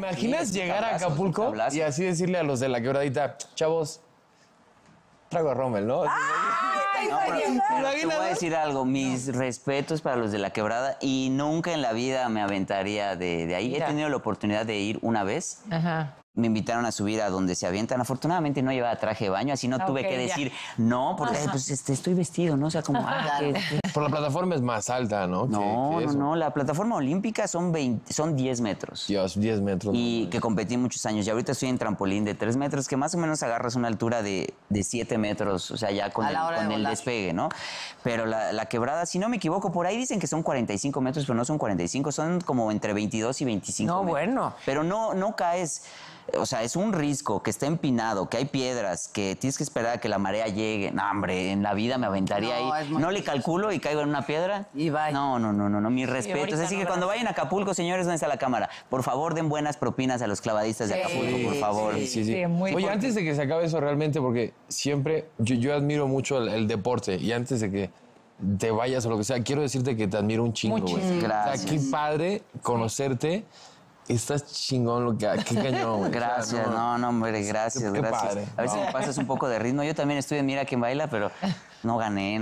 imaginas llegar a Acapulco y así decirle a los de la quebradita, chavos, trago a Rommel, ¿no? No, pero te voy a decir algo, mis respetos para los de la quebrada y nunca en la vida me aventaría de ahí. He tenido la oportunidad de ir una vez. Ajá. Me invitaron a subir a donde se avientan. Afortunadamente no llevaba traje de baño, así no tuve que decir no, porque pues, estoy vestido, ¿no? O sea, como... Por la plataforma es más alta, ¿no? No, la plataforma olímpica son 10 metros. Dios, 10 metros. Y que competí muchos años. Y ahorita estoy en trampolín de 3 metros, que más o menos agarras una altura de 7 metros, o sea, ya con el despegue, ¿no? Pero la quebrada, si no me equivoco, por ahí dicen que son 45 metros, pero no son 45, son como entre 22 y 25 metros. Bueno. Pero no caes... O sea, es un risco, que está empinado, que hay piedras, que tienes que esperar a que la marea llegue. No, hombre, en la vida me aventaría ahí. No le calculo y caigo en una piedra. Y bye. No, mis respetos. Así que cuando vayan a Acapulco, señores, ¿dónde está la cámara? Por favor, den buenas propinas a los clavadistas de Acapulco, por favor. Sí. Oye, antes de que se acabe eso realmente, porque siempre, yo admiro mucho el deporte y antes de que te vayas o lo que sea, quiero decirte que te admiro un chingo, güey. Gracias. O sea, qué padre conocerte. Estás chingón lo que... Qué cañón, güey. Gracias, o sea, no, hombre, gracias. Qué padre. A ver si me pasas un poco de ritmo. Yo también estuve en Mira Quién Baila, pero no gané.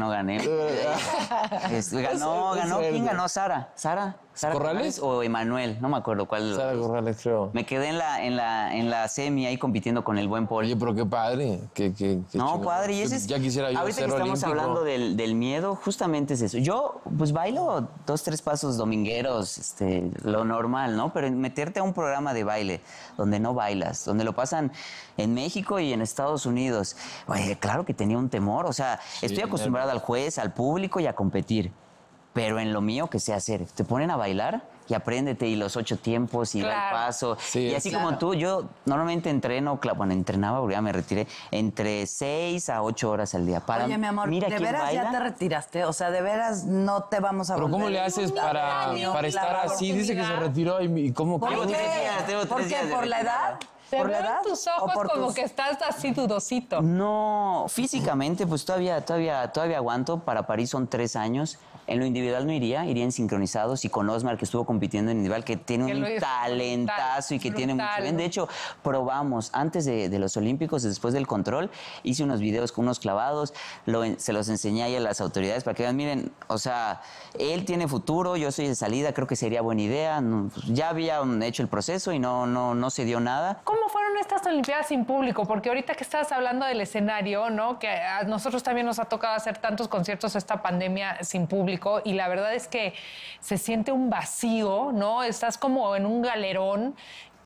Ganó. ¿Quién ganó? ¿Sara ¿Corrales? O Emanuel, no me acuerdo cuál. Sara Corrales, creo. Me quedé en la semi ahí compitiendo con el buen Paul. Oye, pero qué padre. Qué no, chingón. padre, y ese es... Ya quisiera yo ahorita ser que estamos olímpico. hablando del miedo, justamente es eso. Yo, pues, bailo 2, 3 pasos domingueros, lo normal, ¿no? Pero meterte a un programa de baile donde no bailas, donde lo pasan en México y en Estados Unidos, oye, claro que tenía un temor. O sea, estoy acostumbrada al juez, al público y a competir. Pero en lo mío, ¿qué sé hacer? Te ponen a bailar y apréndete y los 8 tiempos y da el paso. Sí, y así como tú, yo normalmente entrenaba, porque ya me retiré, entre 6 a 8 horas al día. Oye, mi amor, ¿de veras ya te retiraste? O sea, ¿de veras no te vamos a ¿Pero volver? cómo le haces para estar así? Dice que se retiró y ¿cómo? ¿Por qué? ¿Por qué? ¿Por la edad? Te veo en tus ojos como que estás así dudosito. No, físicamente pues todavía aguanto. Para París son 3 años. En lo individual no iría en sincronizados y con Osmar, que estuvo compitiendo en individual, que tiene un talentazo y que tiene mucho bien. De hecho, probamos antes de los Olímpicos, después del control, hice unos videos con unos clavados, se los enseñé ahí a las autoridades para que vean, miren, o sea, él tiene futuro, yo soy de salida, creo que sería buena idea. No, pues, ya había hecho el proceso y no se dio nada. ¿Cómo fueron estas Olimpiadas sin público? Porque ahorita que estabas hablando del escenario, ¿no? Que a nosotros también nos ha tocado hacer tantos conciertos esta pandemia sin público y la verdad es que se siente un vacío, ¿no? Estás como en un galerón.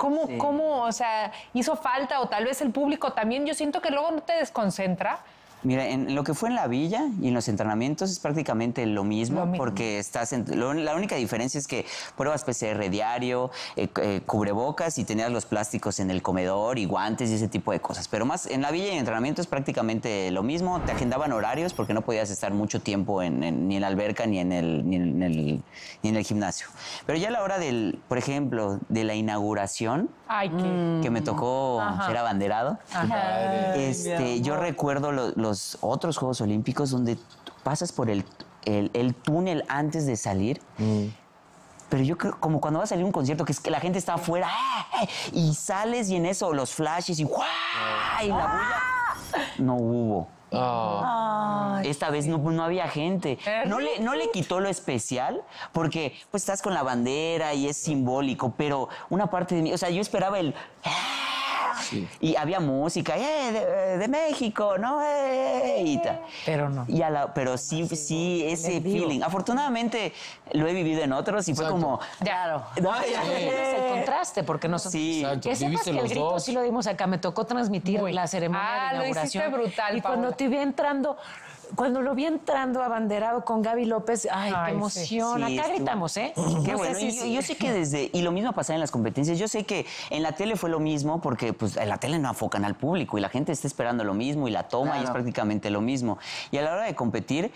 ¿Cómo, o sea, hizo falta o tal vez el público también? Yo siento que luego no te desconcentra. Mira, en lo que fue en la villa y en los entrenamientos es prácticamente lo mismo. Porque la única diferencia es que pruebas PCR diario, cubrebocas y tenías los plásticos en el comedor y guantes y ese tipo de cosas. Pero más en la villa y en entrenamiento es prácticamente lo mismo. Te agendaban horarios porque no podías estar mucho tiempo ni en la alberca ni en el gimnasio. Pero ya a la hora por ejemplo, de la inauguración, que me tocó ser abanderado, yo recuerdo los otros Juegos Olímpicos donde pasas por el túnel antes de salir. Pero yo creo, como cuando va a salir un concierto, que es que la gente está afuera y sales y en eso los flashes y la bulla, no hubo. Esta vez no había gente. No le quitó lo especial porque pues estás con la bandera y es simbólico, pero una parte de mí, o sea, yo esperaba el... Sí. Y había música, de México, ¿no? Pero no. Pero sí ese feeling. Afortunadamente lo he vivido en otros y fue como... Claro. Es el contraste, porque nosotros... Sí. Que sepas que el grito sí lo dimos acá. Me tocó transmitir la ceremonia de inauguración. Lo hiciste brutal, y cuando te vi entrando... Cuando lo vi entrando abanderado con Gaby López, qué emoción. Sí, acá gritamos, ¿eh? Qué bueno. Yo sé que y lo mismo pasaba en las competencias, yo sé que en la tele fue lo mismo porque pues en la tele no enfocan al público y la gente está esperando lo mismo y la toma y es prácticamente lo mismo. Y a la hora de competir,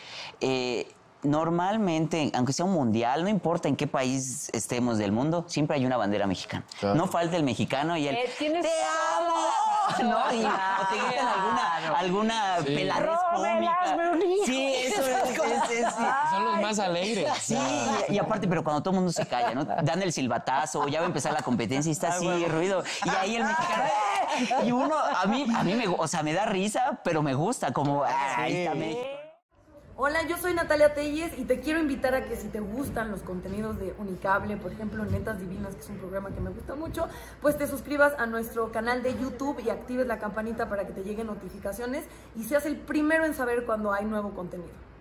normalmente, aunque sea un mundial, no importa en qué país estemos del mundo, siempre hay una bandera mexicana. Claro. No falta el mexicano y el... ¡Te amo! ¿no? Y o te gritan alguna peladez cómica. Sí, eso es. Son los más alegres. Sí, y aparte, pero cuando todo el mundo se calla, ¿no? Dan el silbatazo, ya va a empezar la competencia y está así, ruido. Y ahí el mexicano, y uno, a mí me da risa, pero me gusta, como, ahí está México. Hola, yo soy Natalia Telles y te quiero invitar a que si te gustan los contenidos de Unicable, por ejemplo, Netas Divinas, que es un programa que me gusta mucho, pues te suscribas a nuestro canal de YouTube y actives la campanita para que te lleguen notificaciones y seas el primero en saber cuando hay nuevo contenido.